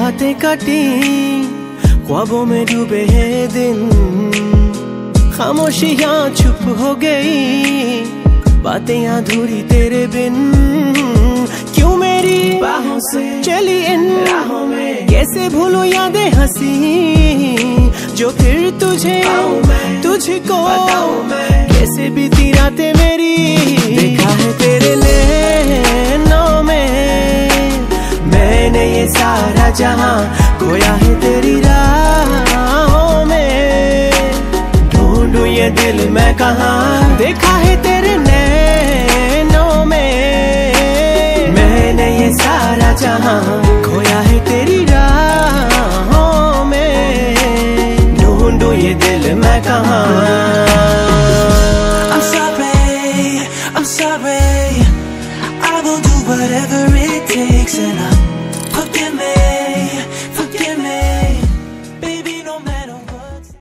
रातें कटी, ख्वाबों में डूबे हैं दिन, खामोशियां चुप हो गई, बातें अधूरी तेरे बिन। क्यों मेरी बाहों से चली इन राहों में, कैसे भूलूं यादें हंसी जो फिर तुझे तुझको बताऊं मैं, कैसे बीती रातें मेरी। देखा है तेरे नैनों में मैंने ये सारा जहां, खोया है तेरी राहों में, ढूंढूं ये दिल मैं कहाँ। देखा है तेरे नैनों में मैंने ये सारा जहां, खोया है तेरी राहों में, ढूंढूं ये दिल मैं कहाँ। I'm sorry, I will do whatever it takes, and